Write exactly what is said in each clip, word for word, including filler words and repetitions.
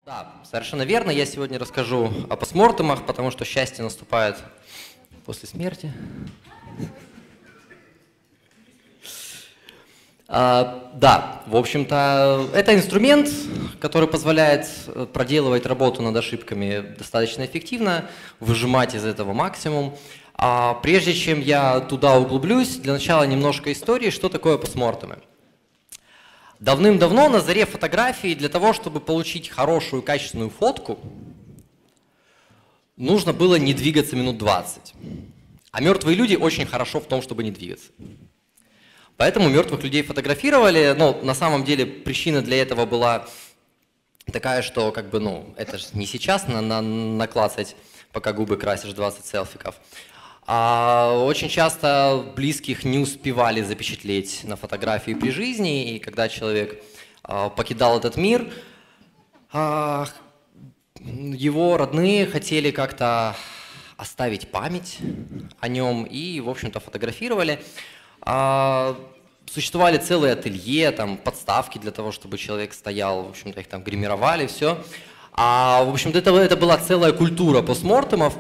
Да, совершенно верно. Я сегодня расскажу о постмортемах, потому что счастье наступает после смерти. А, да, в общем-то, это инструмент, который позволяет проделывать работу над ошибками достаточно эффективно, выжимать из этого максимум. А прежде чем я туда углублюсь, для начала немножко истории, что такое постмортемы. Давным-давно на заре фотографии для того, чтобы получить хорошую качественную фотку, нужно было не двигаться минут двадцать. А мертвые люди очень хорошо в том, чтобы не двигаться. Поэтому мертвых людей фотографировали, но на самом деле причина для этого была такая, что как бы, ну, это же не сейчас на, на, наклацать, пока губы красишь двадцать селфиков. А очень часто близких не успевали запечатлеть на фотографии при жизни, и когда человек а, покидал этот мир, а, его родные хотели как-то оставить память о нем и, в общем-то, фотографировали. А, существовали целые ателье, там, подставки для того, чтобы человек стоял, в общем-то, их там гримировали, все. А, в общем-то, это, это была целая культура постмортемов.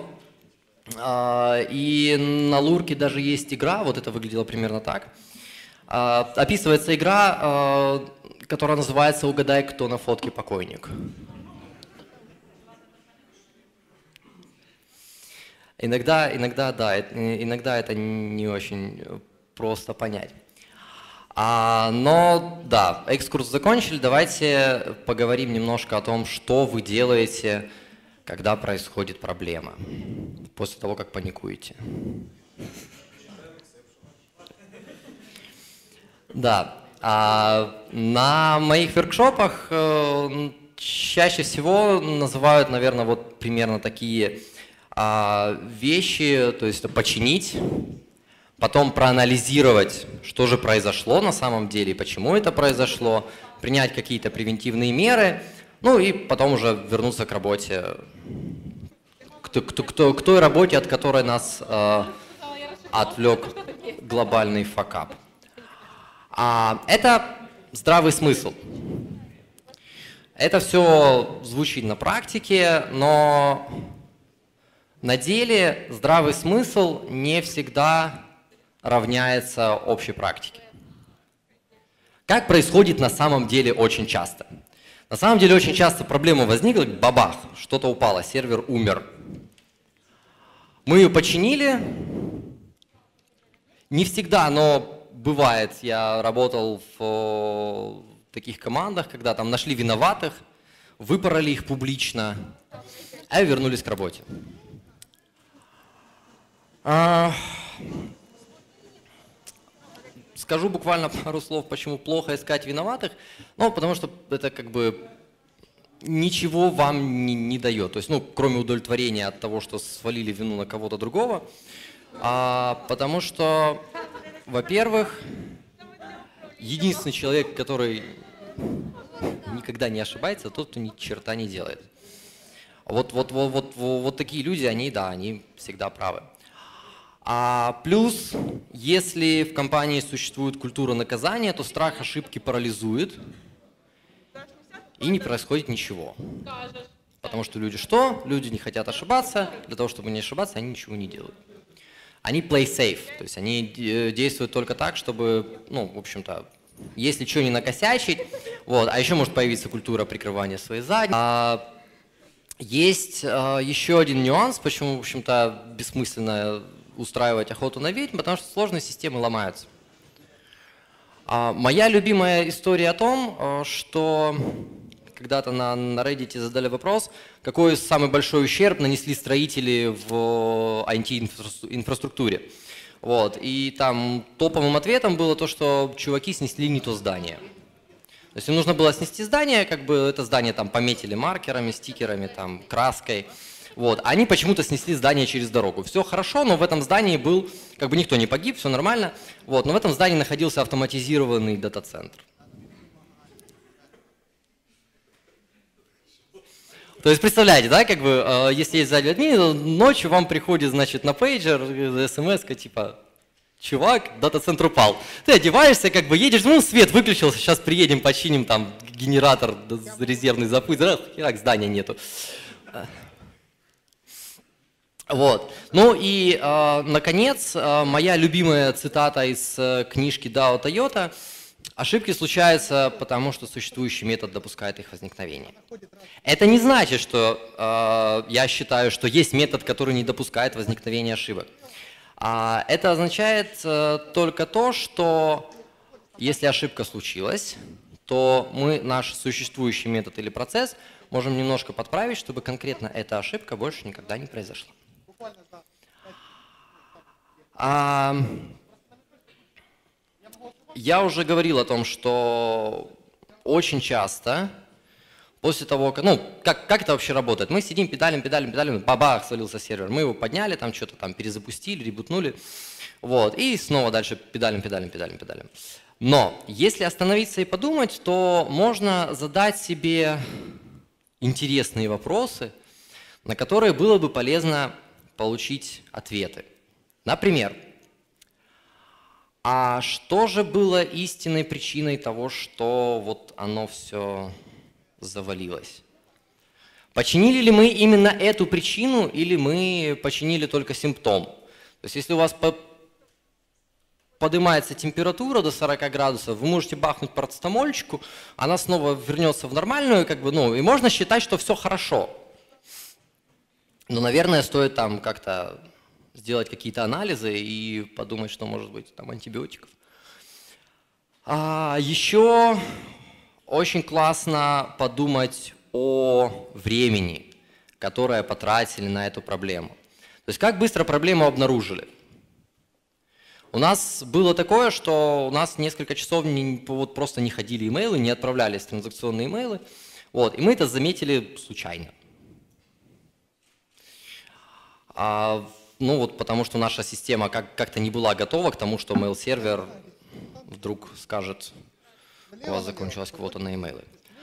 И на Лурке даже есть игра, вот это выглядело примерно так. Описывается игра, которая называется «Угадай, кто на фотке покойник». Иногда, иногда, да, иногда это не очень просто понять. Но да, экскурс закончили, давайте поговорим немножко о том, что вы делаете, когда происходит проблема, после того, как паникуете. Да, а на моих воркшопах э, чаще всего называют, наверное, вот примерно такие а, вещи, то есть починить, потом проанализировать, что же произошло на самом деле, почему это произошло, принять какие-то превентивные меры, ну и потом уже вернуться к работе, к, к, к, к той работе, от которой нас э, отвлек глобальный факап. А, это здравый смысл. Это все звучит на практике, но на деле здравый смысл не всегда равняется общей практике. Как происходит на самом деле очень часто? На самом деле очень часто проблема возникла, бабах, что-то упало, сервер умер. Мы ее починили, не всегда, но бывает, я работал в таких командах, когда там нашли виноватых, выпороли их публично, а вернулись к работе. Скажу буквально пару слов, почему плохо искать виноватых. Ну, потому что это как бы ничего вам не, не дает. То есть, ну, кроме удовлетворения от того, что свалили вину на кого-то другого. А, потому что, во-первых, единственный человек, который никогда не ошибается, тот, кто ни черта не делает. Вот, вот, вот, вот, вот, вот такие люди, они, да, они всегда правы. А плюс, если в компании существует культура наказания, то страх ошибки парализует, и не происходит ничего. Потому что люди что? Люди не хотят ошибаться, для того, чтобы не ошибаться, они ничего не делают. Они play safe, то есть они действуют только так, чтобы, ну, в общем-то, если что, не накосячить, вот, а еще может появиться культура прикрывания своей задницы. А есть а, еще один нюанс, почему, в общем-то, бессмысленно устраивать охоту на ведьм, потому что сложные системы ломаются. А, моя любимая история о том, что когда-то на, на Reddit задали вопрос, какой самый большой ущерб нанесли строители в ай ти-инфраструктуре. Вот, и там топовым ответом было то, что чуваки снесли не то здание. То есть им нужно было снести здание, как бы это здание там пометили маркерами, стикерами, там, краской. Вот. Они почему-то снесли здание через дорогу. Все хорошо, но в этом здании был, как бы никто не погиб, все нормально. Вот. Но в этом здании находился автоматизированный дата-центр. То есть представляете, да, как бы, если есть сзади админ, ночью вам приходит, значит, на пейджер смс-ка типа чувак, дата-центр упал. Ты одеваешься, как бы едешь, ну, свет выключился, сейчас приедем, починим там генератор резервный запустил, херак, здания нету. Вот. Ну и, э, наконец, э, моя любимая цитата из э, книжки Дао Тойота. Ошибки случаются, потому что существующий метод допускает их возникновение. Это не значит, что э, я считаю, что есть метод, который не допускает возникновения ошибок. А это означает э, только то, что если ошибка случилась, то мы наш существующий метод или процесс можем немножко подправить, чтобы конкретно эта ошибка больше никогда не произошла. А, я уже говорил о том, что очень часто после того, как, ну, как, как это вообще работает? Мы сидим, педалим, педалим, педалим, бабах, свалился сервер, мы его подняли, там что-то там перезапустили, ребутнули, вот, и снова дальше педалим, педалим, педалим, педалим. Но если остановиться и подумать, то можно задать себе интересные вопросы, на которые было бы полезно получить ответы. Например, а что же было истинной причиной того, что вот оно все завалилось? Починили ли мы именно эту причину или мы починили только симптом? То есть если у вас по поднимается температура до сорока градусов, вы можете бахнуть парацетамольчику, она снова вернется в нормальную, как бы, ну, и можно считать, что все хорошо. Но, наверное, стоит там как-то сделать какие-то анализы и подумать, что может быть там антибиотиков. А еще очень классно подумать о времени, которое потратили на эту проблему. То есть как быстро проблему обнаружили. У нас было такое, что у нас несколько часов не, вот просто не ходили имейлы, не отправлялись транзакционные имейлы, вот, и мы это заметили случайно. А, ну вот потому что наша система как- как-то не была готова к тому, что mail-сервер вдруг скажет, у вас закончилась квота на имейлы.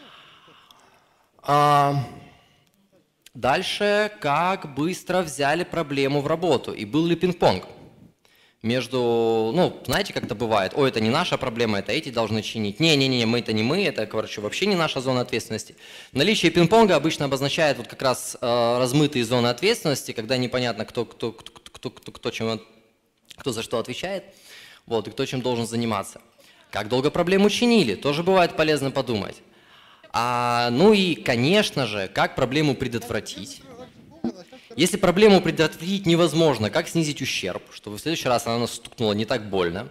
А, дальше, как быстро взяли проблему в работу и был ли пинг-понг между, ну, знаете, как это бывает, ой, это не наша проблема, это эти должны чинить, не-не-не, мы это не мы, это, короче, вообще не наша зона ответственности. Наличие пинг-понга обычно обозначает вот как раз э, размытые зоны ответственности, когда непонятно, кто, кто, кто, кто, кто, кто, чем, кто за что отвечает, вот, и кто чем должен заниматься. Как долго проблему чинили, тоже бывает полезно подумать. А, ну и, конечно же, как проблему предотвратить. Если проблему предотвратить невозможно, как снизить ущерб, чтобы в следующий раз она нас стукнула не так больно?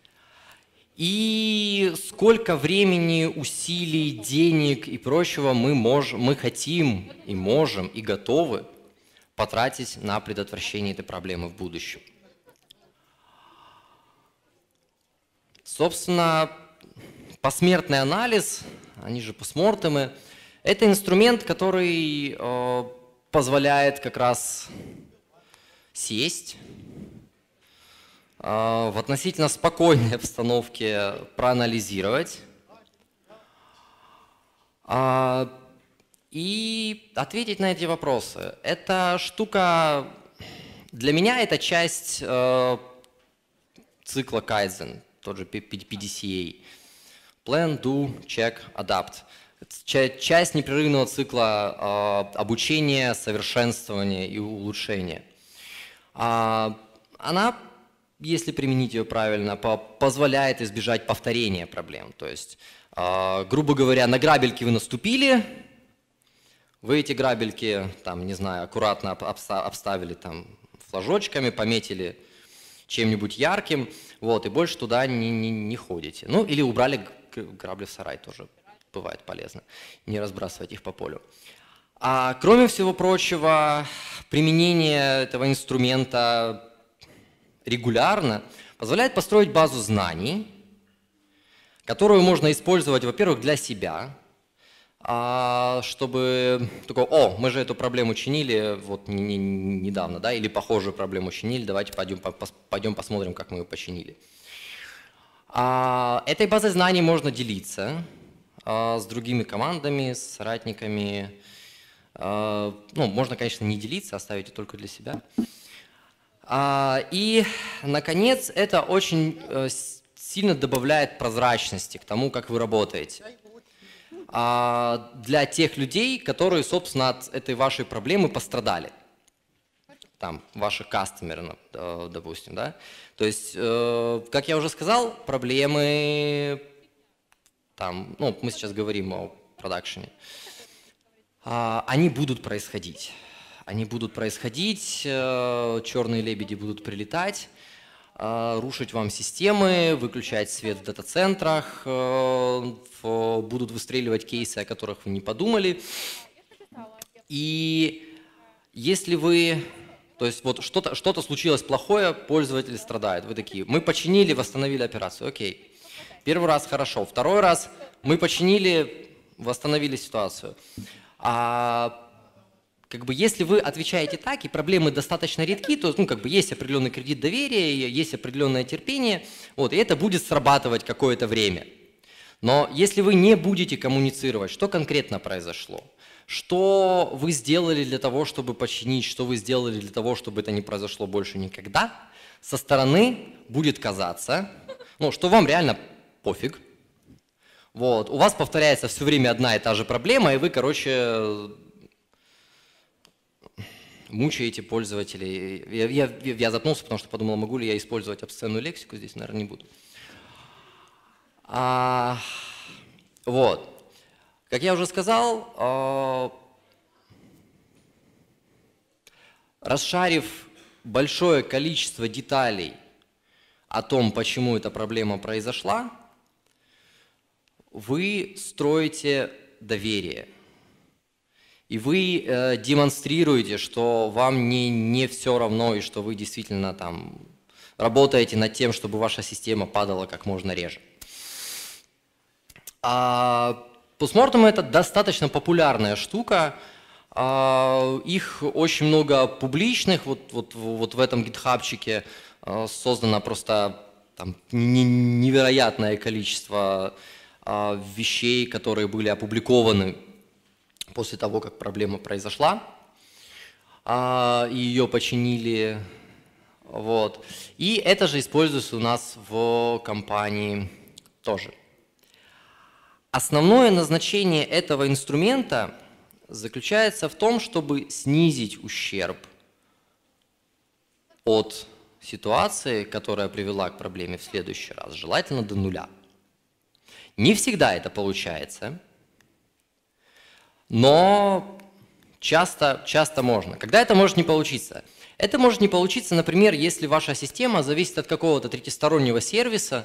И сколько времени, усилий, денег и прочего мы, можем, мы хотим и можем и готовы потратить на предотвращение этой проблемы в будущем? Собственно, посмертный анализ, они же постмортемы, это инструмент, который э, позволяет как раз сесть э, в относительно спокойной обстановке, проанализировать э, и ответить на эти вопросы. Эта штука, для меня это часть э, цикла Kaizen, тот же пи ди си эй. Plan, Do, Check, Adapt. Часть непрерывного цикла э, обучения, совершенствования и улучшения. А, она, если применить ее правильно, по позволяет избежать повторения проблем. То есть, э, грубо говоря, на грабельки вы наступили, вы эти грабельки, там, не знаю, аккуратно обставили там, флажочками, пометили чем-нибудь ярким, вот, и больше туда не, не, не ходите. Ну, или убрали грабли в сарай, тоже бывает полезно, не разбрасывать их по полю. А кроме всего прочего, применение этого инструмента регулярно позволяет построить базу знаний, которую можно использовать, во-первых, для себя, чтобы такой, о, мы же эту проблему чинили вот не, не, недавно, да, или похожую проблему чинили, давайте пойдем, пойдем посмотрим, как мы ее починили. А, этой базой знаний можно делиться а, с другими командами, с соратниками. А, ну, можно, конечно, не делиться, оставить только для себя. А, и, наконец, это очень а, сильно добавляет прозрачности к тому, как вы работаете. а, для тех людей, которые, собственно, от этой вашей проблемы пострадали. Там, ваши кастомеры, допустим, да. То есть, э, как я уже сказал, проблемы, там, ну, мы сейчас говорим о продакшене, э, они будут происходить. Они будут происходить, э, черные лебеди будут прилетать, э, рушить вам системы, выключать свет в дата-центрах, э, в, будут выстреливать кейсы, о которых вы не подумали. И если вы... То есть вот что-то что-то случилось плохое, пользователь страдает. Вы такие, мы починили, восстановили операцию, окей. Первый раз хорошо, второй раз мы починили, восстановили ситуацию. А как бы если вы отвечаете так, и проблемы достаточно редки, то ну, как бы есть определенный кредит доверия, есть определенное терпение, вот, и это будет срабатывать какое-то время. Но если вы не будете коммуницировать, что конкретно произошло, что вы сделали для того, чтобы починить, что вы сделали для того, чтобы это не произошло больше никогда, со стороны будет казаться, ну, что вам реально пофиг. Вот. У вас повторяется все время одна и та же проблема, и вы, короче, мучаете пользователей. Я, я, я запнулся, потому что подумал, могу ли я использовать обсценную лексику, здесь, наверное, не буду. А, вот. Как я уже сказал, э, расшарив большое количество деталей о том, почему эта проблема произошла, вы строите доверие. И вы э, демонстрируете, что вам не, не все равно, и что вы действительно там работаете над тем, чтобы ваша система падала как можно реже. А, Постмортем — это достаточно популярная штука, их очень много публичных, вот, вот, вот в этом гитхабчике создано просто там невероятное количество вещей, которые были опубликованы после того, как проблема произошла, и ее починили. Вот. И это же используется у нас в компании тоже. Основное назначение этого инструмента заключается в том, чтобы снизить ущерб от ситуации, которая привела к проблеме в следующий раз, желательно до нуля. Не всегда это получается, но часто, часто можно. Когда это может не получиться? Это может не получиться, например, если ваша система зависит от какого-то третьестороннего сервиса,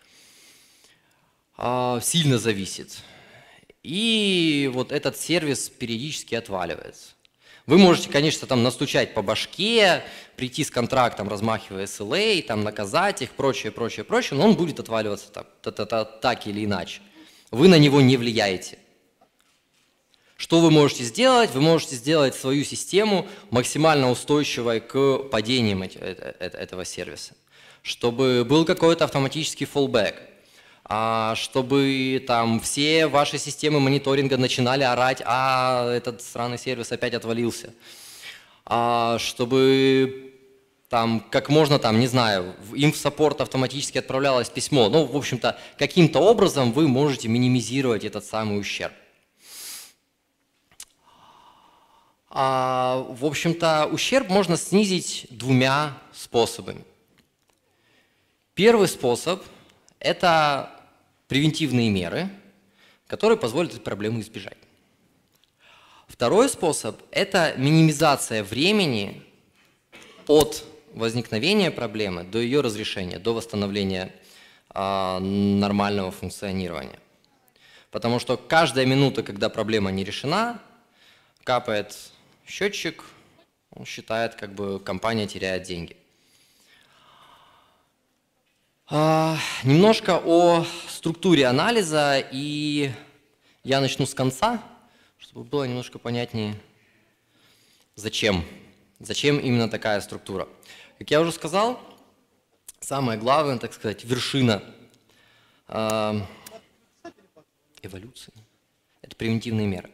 сильно зависит. И вот этот сервис периодически отваливается. Вы можете, конечно, там настучать по башке, прийти с контрактом, размахивая эс эл эй, там, наказать их, прочее, прочее, прочее, но он будет отваливаться так, так, так, так или иначе. Вы на него не влияете. Что вы можете сделать? Вы можете сделать свою систему максимально устойчивой к падениям этого сервиса, чтобы был какой-то автоматический fallback. Чтобы там все ваши системы мониторинга начинали орать, а этот сраный сервис опять отвалился. Чтобы там как можно, там, не знаю, им в саппорт автоматически отправлялось письмо. Ну, в общем-то, каким-то образом вы можете минимизировать этот самый ущерб. В общем-то, ущерб можно снизить двумя способами. Первый способ – это превентивные меры, которые позволят эту проблему избежать. Второй способ – это минимизация времени от возникновения проблемы до ее разрешения, до восстановления э, нормального функционирования. Потому что каждая минута, когда проблема не решена, капает счетчик, он считает, как бы компания теряет деньги. А, немножко о структуре анализа, и я начну с конца, чтобы было немножко понятнее, зачем. Зачем именно такая структура. Как я уже сказал, самое главное, так сказать, вершина э, эволюции – это превентивные меры.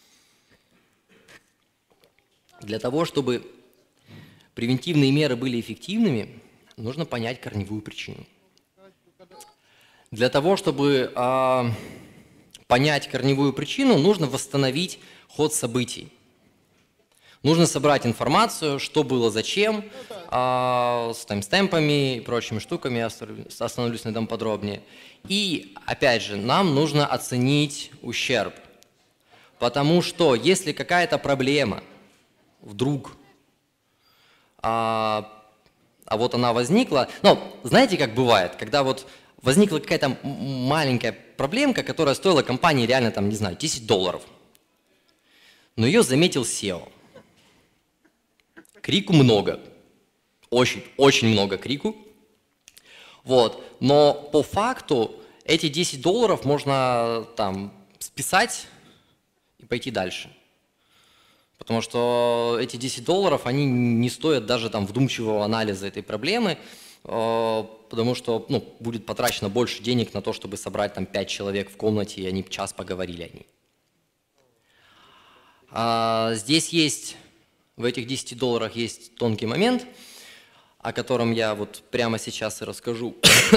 Для того, чтобы превентивные меры были эффективными, нужно понять корневую причину. Для того, чтобы э, понять корневую причину, нужно восстановить ход событий. Нужно собрать информацию, что было зачем, а, с таймстемпами и прочими штуками, я остановлюсь на этом подробнее. И, опять же, нам нужно оценить ущерб. Потому что если какая-то проблема вдруг, а, а вот она возникла, ну, знаете, как бывает, когда вот возникла какая-то маленькая проблемка, которая стоила компании реально, там, не знаю, десять долларов, но ее заметил сео. Крику много, очень, очень много крику, вот, но по факту эти десять долларов можно там списать и пойти дальше. Потому что эти десять долларов, они не стоят даже там вдумчивого анализа этой проблемы, потому что ну, будет потрачено больше денег на то, чтобы собрать там пять человек в комнате, и они час поговорили о ней. А здесь есть, в этих десяти долларах есть тонкий момент, о котором я вот прямо сейчас и расскажу.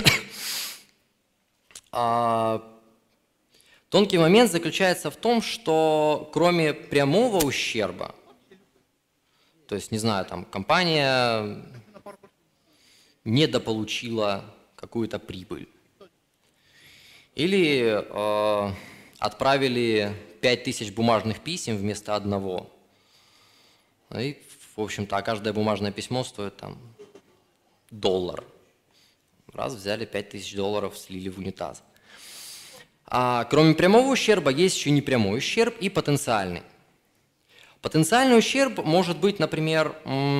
а, Тонкий момент заключается в том, что кроме прямого ущерба, то есть, не знаю, там компания недополучила какую-то прибыль, или э, отправили пять тысяч бумажных писем вместо одного, и, в общем-то, каждое бумажное письмо стоит там доллар. Раз взяли пять тысяч долларов, слили в унитаз. А кроме прямого ущерба есть еще непрямой ущерб и потенциальный. Потенциальный ущерб может быть, например,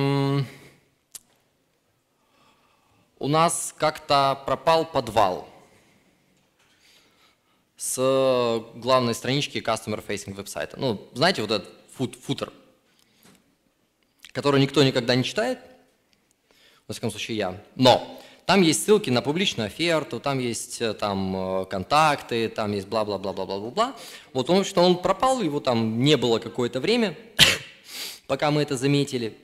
у нас как-то пропал подвал с главной странички customer-facing веб-сайта. Ну, знаете, вот этот фут, футер, который никто никогда не читает, во всяком случае я, но там есть ссылки на публичную оферту, там есть там контакты, там есть бла-бла-бла-бла-бла-бла. Вот он, что он пропал, его там не было какое-то время, пока мы это заметили.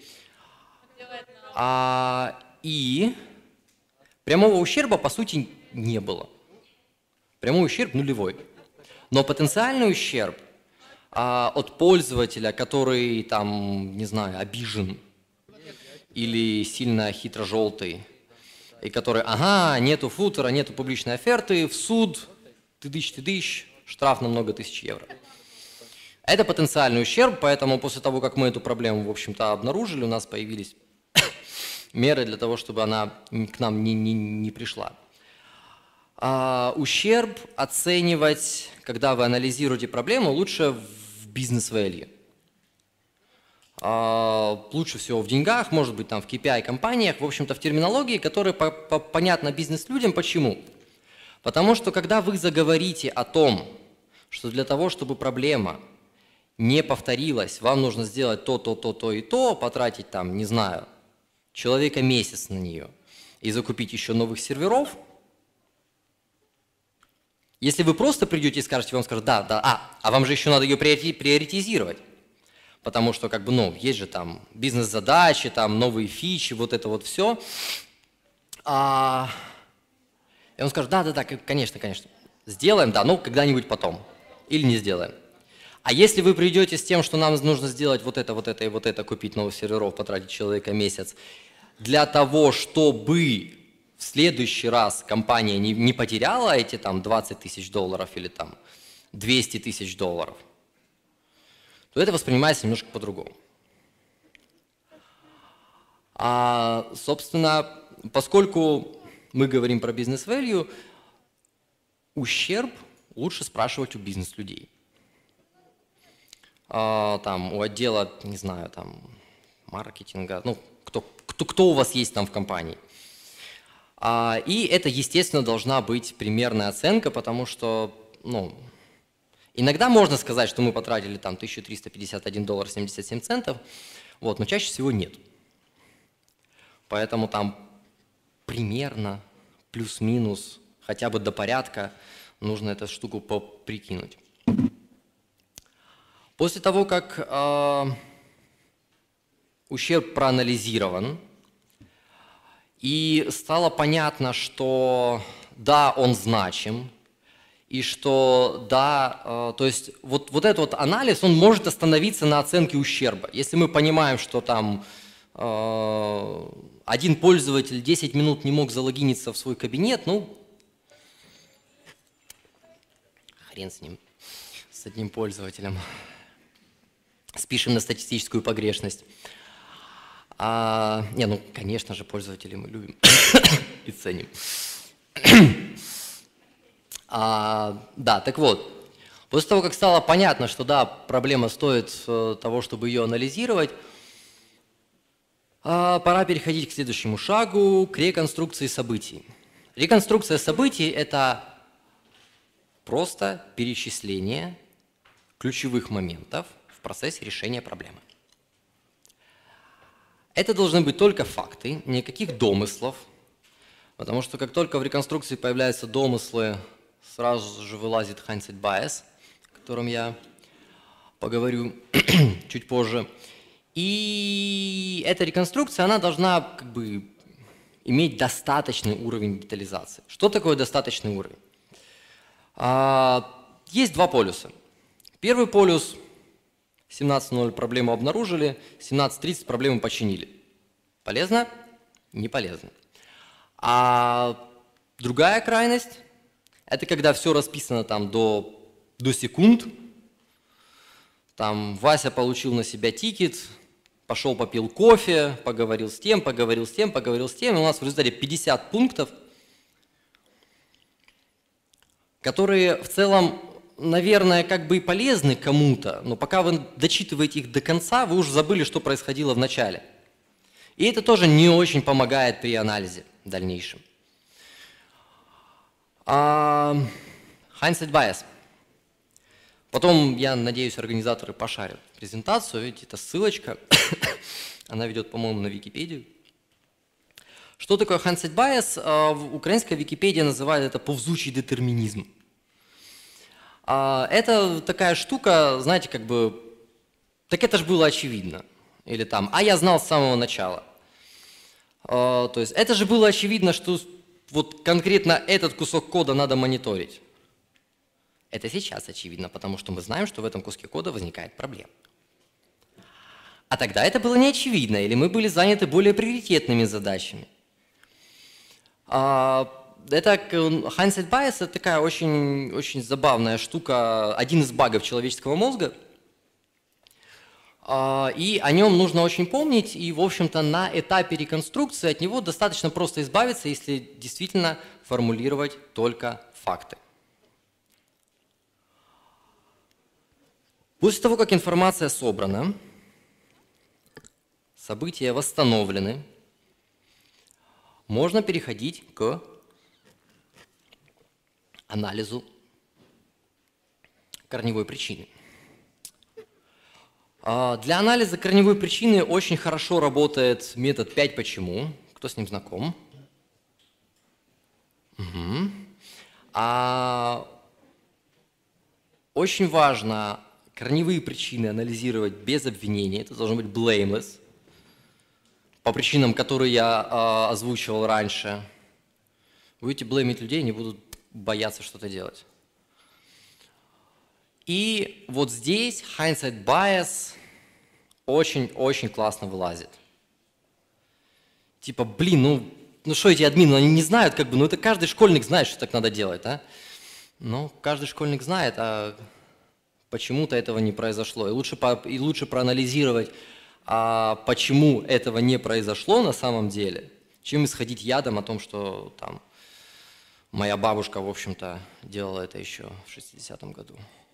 А, и прямого ущерба, по сути, не было. Прямой ущерб нулевой. Но потенциальный ущерб а, от пользователя, который, там, не знаю, обижен или сильно хитро-желтый, и который, ага, нету футера, нету публичной оферты, в суд, тыдыщ-тыдыщ, штраф на много тысяч евро. Это потенциальный ущерб, поэтому после того, как мы эту проблему, в общем-то, обнаружили, у нас появились меры для того, чтобы она к нам не, не, не пришла. А, ущерб оценивать, когда вы анализируете проблему, лучше в бизнес-value. А, лучше всего в деньгах, может быть, там в кей пи ай-компаниях, в общем-то, в терминологии, которая по, по, понятна бизнес-людям. Почему? Потому что, когда вы заговорите о том, что для того, чтобы проблема не повторилась, вам нужно сделать то, то, то, то и то, потратить там, не знаю, человека месяц на нее и закупить еще новых серверов. Если вы просто придете и скажете, вам скажут, да, да, а, а вам же еще надо ее приоритизировать. Потому что, как бы, ну, есть же там бизнес-задачи, там новые фичи, вот это вот все. А... И он скажет, да, да, да, конечно, конечно, сделаем, да, но когда-нибудь потом. Или не сделаем. А если вы придете с тем, что нам нужно сделать вот это, вот это и вот это, купить новых серверов, потратить человека месяц, для того, чтобы в следующий раз компания не, не потеряла эти там двадцать тысяч долларов или там двести тысяч долларов, то это воспринимается немножко по-другому. А, собственно, поскольку мы говорим про бизнес-value, ущерб лучше спрашивать у бизнес-людей. А, там, у отдела, не знаю, там, маркетинга, ну, кто, кто, кто у вас есть там в компании. А, и это, естественно, должна быть примерная оценка, потому что, ну, иногда можно сказать, что мы потратили там тысячу триста пятьдесят один доллар семьдесят семь центов, вот, но чаще всего нет. Поэтому там примерно, плюс-минус, хотя бы до порядка нужно эту штуку поприкинуть. После того, как э, ущерб проанализирован, и стало понятно, что да, он значим, И что, да, э, то есть вот, вот этот вот анализ, он может остановиться на оценке ущерба. Если мы понимаем, что там э, один пользователь десять минут не мог залогиниться в свой кабинет, ну, хрен с ним, с одним пользователем. Спишем на статистическую погрешность. А, не, ну, конечно же, пользователей мы любим и ценим. А, да, так вот, после того, как стало понятно, что да, проблема стоит э, того, чтобы ее анализировать, э, пора переходить к следующему шагу, к реконструкции событий. Реконструкция событий – это просто перечисление ключевых моментов в процессе решения проблемы. Это должны быть только факты, никаких домыслов, потому что как только в реконструкции появляются домыслы, сразу же вылазит hindsight bias, о котором я поговорю чуть позже. И эта реконструкция, она должна как бы иметь достаточный уровень детализации. Что такое достаточный уровень? Есть два полюса. Первый полюс – семнадцать ноль проблему обнаружили, семнадцать тридцать проблему починили. Полезно? Не полезно. А другая крайность – это когда все расписано там до, до секунд. Там Вася получил на себя тикет, пошел попил кофе, поговорил с тем, поговорил с тем, поговорил с тем. И у нас в результате пятьдесят пунктов, которые в целом, наверное, как бы и полезны кому-то, но пока вы дочитываете их до конца, вы уже забыли, что происходило в начале. И это тоже не очень помогает при анализе в дальнейшем. Uh, hindsight bias. Потом, я надеюсь, организаторы пошарят презентацию. Видите, это ссылочка. Она ведет, по-моему, на Википедию. Что такое hindsight bias? Uh, украинская Википедия называет это повзучий детерминизм. Uh, это такая штука, знаете, как бы, так это же было очевидно. Или там, а я знал с самого начала. Uh, то есть, это же было очевидно, что вот конкретно этот кусок кода надо мониторить. Это сейчас очевидно, потому что мы знаем, что в этом куске кода возникает проблема. А тогда это было не очевидно, или мы были заняты более приоритетными задачами. Это hindsight bias – это такая очень, очень забавная штука, один из багов человеческого мозга. И о нем нужно очень помнить, и, в общем-то, на этапе реконструкции от него достаточно просто избавиться, если действительно формулировать только факты. После того, как информация собрана, события восстановлены, можно переходить к анализу корневой причины. Для анализа корневой причины очень хорошо работает метод пять почему. Кто с ним знаком? Угу. А очень важно корневые причины анализировать без обвинения. Это должно быть blameless. По причинам, которые я а, озвучивал раньше. Вы будете блеймить людей, они будут бояться что-то делать. И вот здесь hindsight bias очень-очень классно вылазит. Типа, блин, ну, ну что эти админы, они не знают, как бы, ну это каждый школьник знает, что так надо делать, а? Ну, каждый школьник знает, а почему-то этого не произошло. И лучше, по, и лучше проанализировать, а почему этого не произошло на самом деле, чем исходить ядом о том, что там моя бабушка, в общем-то, делала это еще в шестидесятом году.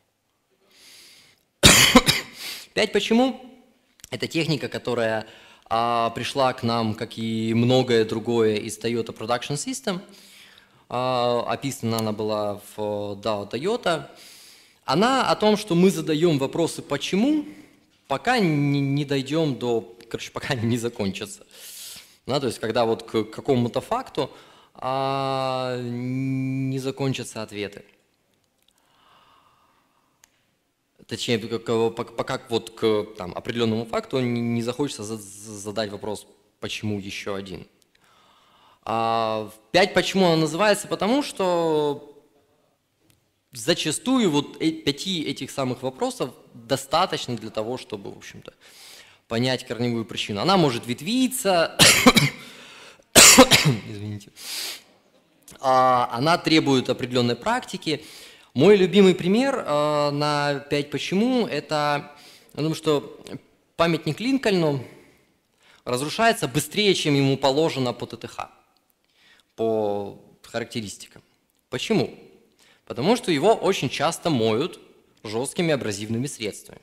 Пять почему? Это техника, которая а, пришла к нам, как и многое другое, из Toyota Production System. А, описана она была в дао Toyota. Она о том, что мы задаем вопросы «почему», пока не, не дойдем до, короче, пока они не закончатся. Да, то есть, когда вот к какому-то факту а, не закончатся ответы. Точнее, пока вот к там, определенному факту не захочется задать вопрос «почему еще один?». А пять почему она называется? Потому что зачастую вот пяти этих самых вопросов достаточно для того, чтобы, в общем-то, понять корневую причину. Она может ветвиться, извините, она требует определенной практики. Мой любимый пример на пять почему – это, я думаю, что памятник Линкольну разрушается быстрее, чем ему положено по ТТХ, по характеристикам. Почему? Потому что его очень часто моют жесткими абразивными средствами.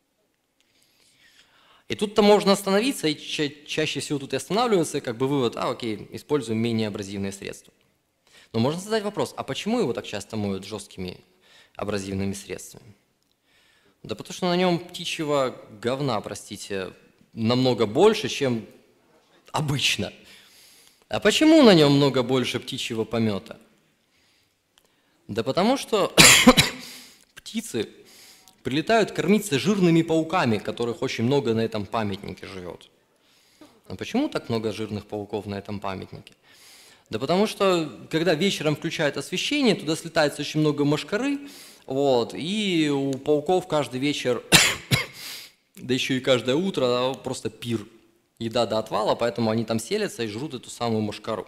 И тут-то можно остановиться, и ча чаще всего тут и останавливаться, как бы вывод, а окей, используем менее абразивные средства. Но можно задать вопрос, а почему его так часто моют жесткими абразивными средствами? Да потому что на нем птичьего говна, простите, намного больше, чем обычно. А почему на нем много больше птичьего помета? Да потому что птицы прилетают кормиться жирными пауками, которых очень много на этом памятнике живет. А почему так много жирных пауков на этом памятнике? Да потому что, когда вечером включают освещение, туда слетается очень много мошкары, вот, и у пауков каждый вечер, да еще и каждое утро просто пир, еда до отвала, поэтому они там селятся и жрут эту самую мошкару.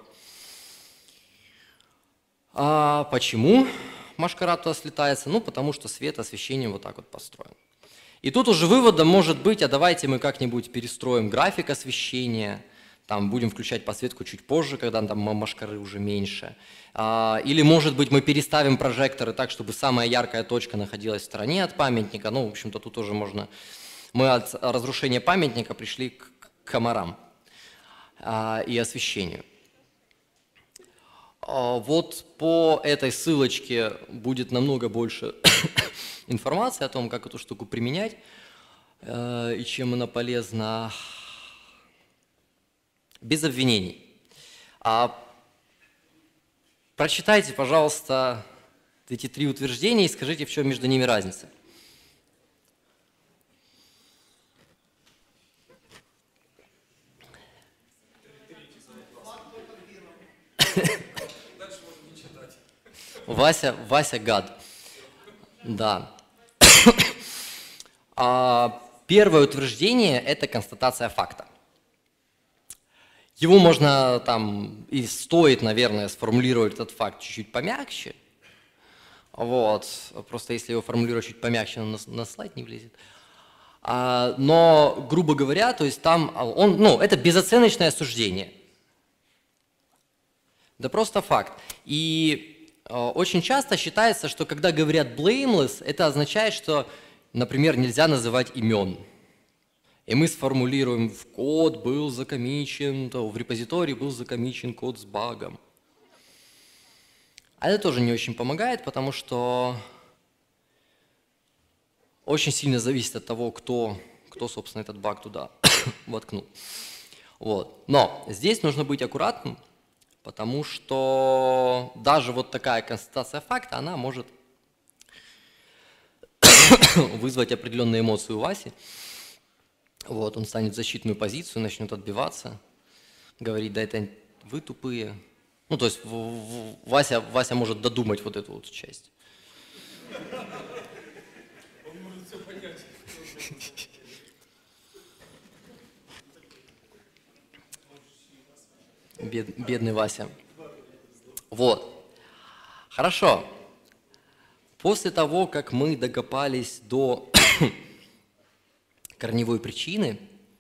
А почему мошкара туда слетается? Ну, потому что свет освещения вот так вот построен. И тут уже выводом может быть, а давайте мы как-нибудь перестроим график освещения, там будем включать подсветку чуть позже, когда там мошкары уже меньше. А, или, может быть, мы переставим прожекторы так, чтобы самая яркая точка находилась в стороне от памятника. Ну, в общем-то, тут тоже можно... Мы от разрушения памятника пришли к комарам а, и освещению. Вот по этой ссылочке будет намного больше информации о том, как эту штуку применять э, и чем она полезна. Без обвинений. А, прочитайте, пожалуйста, эти три утверждения и скажите, в чем между ними разница. Вася, Вася гад. Да. А, первое утверждение – это констатация факта. Его можно там и стоит, наверное, сформулировать этот факт чуть-чуть помягче. Вот. Просто если его формулировать чуть помягче, он на, на слайд не влезет. А, но, грубо говоря, то есть там он, ну, это безоценочное суждение. Да просто факт. И очень часто считается, что когда говорят blameless, это означает, что, например, нельзя называть имен. И мы сформулируем, в код был закомичен, то в репозитории был закомичен код с багом. А это тоже не очень помогает, потому что очень сильно зависит от того, кто, кто собственно, этот баг туда воткнул. Вот. Но здесь нужно быть аккуратным, потому что даже вот такая констатация факта, она может вызвать определенные эмоции у Васи. Вот, он станет в защитную позицию, начнет отбиваться, говорить, да это вы тупые. Ну, то есть Вася, Вася может додумать вот эту вот часть. Он может все понять. Бед, бедный Вася. Вот. Хорошо. После того, как мы докопались до корневой причины,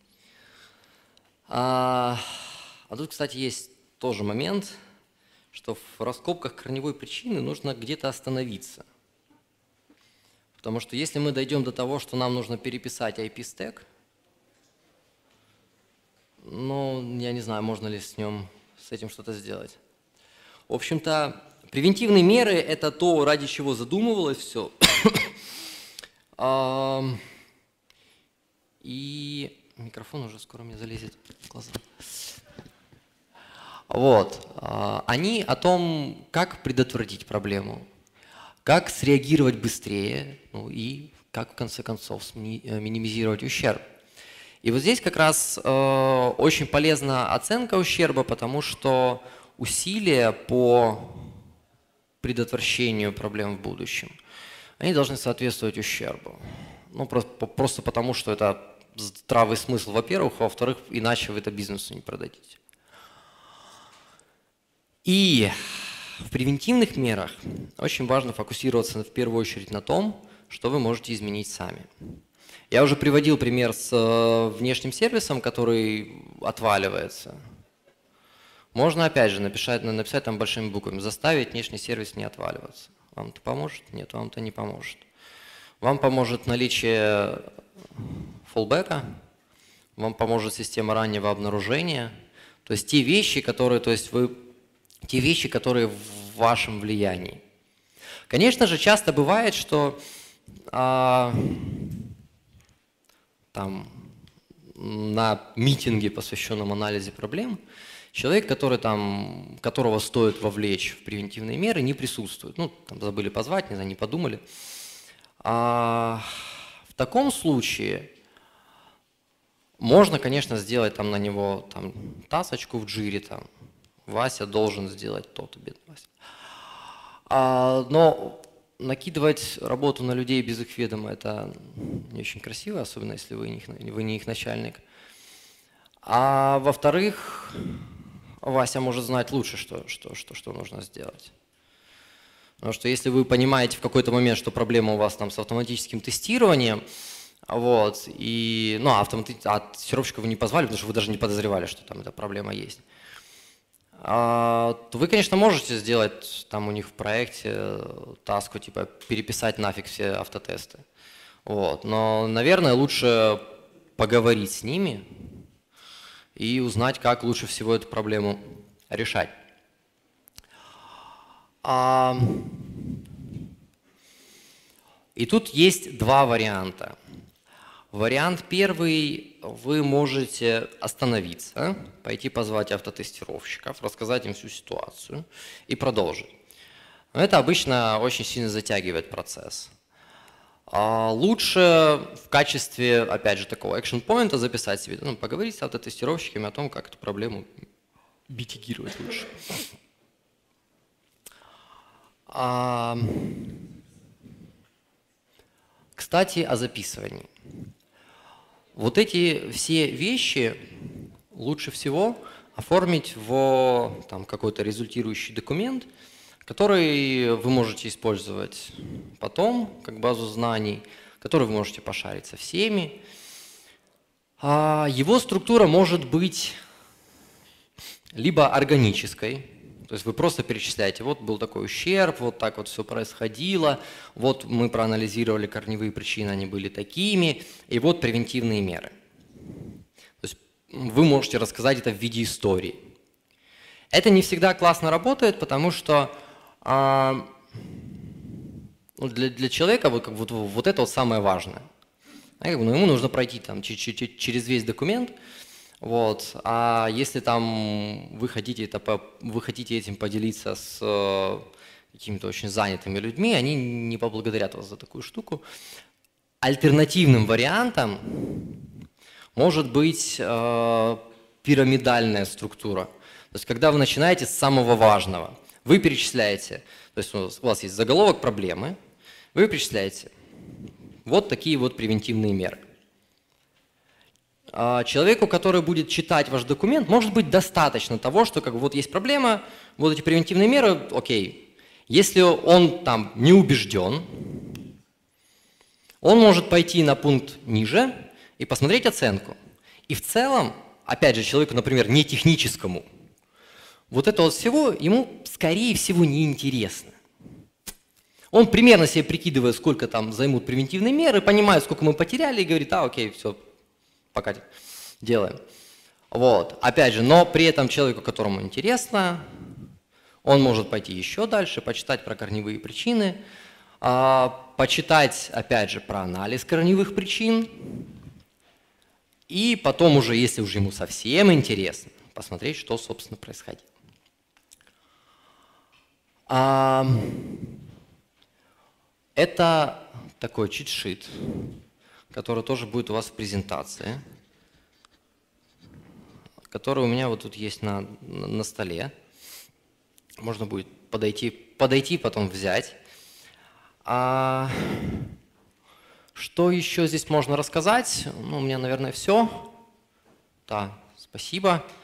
а, а тут, кстати, есть тоже момент, что в раскопках корневой причины нужно где-то остановиться. Потому что если мы дойдем до того, что нам нужно переписать ай пи-стек, ну, я не знаю, можно ли с ним, с этим что-то сделать. В общем-то, превентивные меры – это то, ради чего задумывалось все. И микрофон уже скоро мне залезет в глаза. Вот. Они о том, как предотвратить проблему, как среагировать быстрее, ну и как, в конце концов, минимизировать ущерб. И вот здесь как раз э, очень полезна оценка ущерба, потому что усилия по предотвращению проблем в будущем, они должны соответствовать ущербу. Ну, просто, просто потому, что это здравый смысл, во-первых, а во-вторых, иначе вы это бизнесу не продадите. И в превентивных мерах очень важно фокусироваться в первую очередь на том, что вы можете изменить сами. Я уже приводил пример с внешним сервисом, который отваливается. Можно опять же написать, написать там большими буквами: заставить внешний сервис не отваливаться. Вам это поможет? Нет, вам это не поможет. Вам поможет наличие фоллбека, вам поможет система раннего обнаружения. То есть те вещи, которые, то есть вы, те вещи, которые в вашем влиянии. Конечно же, часто бывает, что а, там, на митинге, посвященном анализе проблем, человек, который, там, которого стоит вовлечь в превентивные меры, не присутствует. Ну, там забыли позвать, не знаю, не подумали. А, в таком случае можно, конечно, сделать там на него там, тасочку в джире, там, Вася должен сделать то-то, бедный Вася. А, но накидывать работу на людей без их ведома – это не очень красиво, особенно если вы не их, вы не их начальник. А во-вторых, Вася может знать лучше, что, что, что, что нужно сделать. Потому что если вы понимаете в какой-то момент, что проблема у вас там с автоматическим тестированием, вот, и, ну, а, автомати... а тестировщика вы не позвали, потому что вы даже не подозревали, что там эта проблема есть, а, то вы, конечно, можете сделать там у них в проекте таску, типа переписать нафиг все автотесты. Вот. Но, наверное, лучше поговорить с ними и узнать, как лучше всего эту проблему решать. А... И тут есть два варианта. Вариант первый: вы можете остановиться, пойти позвать автотестировщиков, рассказать им всю ситуацию и продолжить. Но это обычно очень сильно затягивает процесс. А лучше в качестве, опять же, такого экшн-поинта записать себе, ну, поговорить с автотестировщиками о том, как эту проблему митигировать лучше. А... Кстати, о записывании. Вот эти все вещи лучше всего оформить в там, какой-то результирующий документ, который вы можете использовать потом, как базу знаний, который вы можете пошарить со всеми. А его структура может быть либо органической, то есть вы просто перечисляете: вот был такой ущерб, вот так вот все происходило, вот мы проанализировали корневые причины, они были такими, и вот превентивные меры. То есть вы можете рассказать это в виде истории. Это не всегда классно работает, потому что а, ну, для, для человека вот, вот, вот это вот самое важное. Ну, ему нужно пройти там, через весь документ. Вот. А если там вы хотите, это, вы хотите этим поделиться с э, какими-то очень занятыми людьми, они не поблагодарят вас за такую штуку. Альтернативным вариантом может быть э, пирамидальная структура. То есть когда вы начинаете с самого важного, вы перечисляете, то есть у вас есть заголовок проблемы, вы перечисляете вот такие вот превентивные меры. Человеку, который будет читать ваш документ, может быть достаточно того, что как бы, вот есть проблема, вот эти превентивные меры, окей. Если он там не убежден, он может пойти на пункт ниже и посмотреть оценку. И в целом, опять же, человеку, например, не техническому, вот это вот всего ему, скорее всего, неинтересно. Он примерно себе прикидывает, сколько там займут превентивные меры, понимает, сколько мы потеряли, и говорит: а, окей, все, пока делаем. Вот. Опять же, но при этом человеку, которому интересно, он может пойти еще дальше, почитать про корневые причины, почитать, опять же, про анализ корневых причин, и потом уже, если уже ему совсем интересно, посмотреть, что, собственно, происходит. Это такой чит-шит, который тоже будет у вас в презентации, который у меня вот тут есть на, на столе. Можно будет подойти, подойти, потом взять. А что еще здесь можно рассказать? Ну, у меня, наверное, все. Да, спасибо.